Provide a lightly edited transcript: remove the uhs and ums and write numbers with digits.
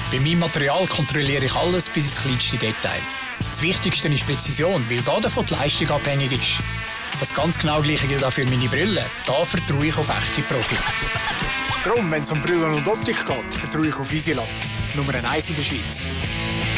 Bei meinem Material kontrolliere ich alles bis ins kleinste Detail. Das Wichtigste ist Präzision, weil davon die Leistung abhängig ist. Das ganz genau Gleiche gilt auch für meine Brille. Da vertraue ich auf echte Profi. Darum, wenn es um Brillen und Optik geht, vertraue ich auf Visilab. Nummer 1 in der Schweiz.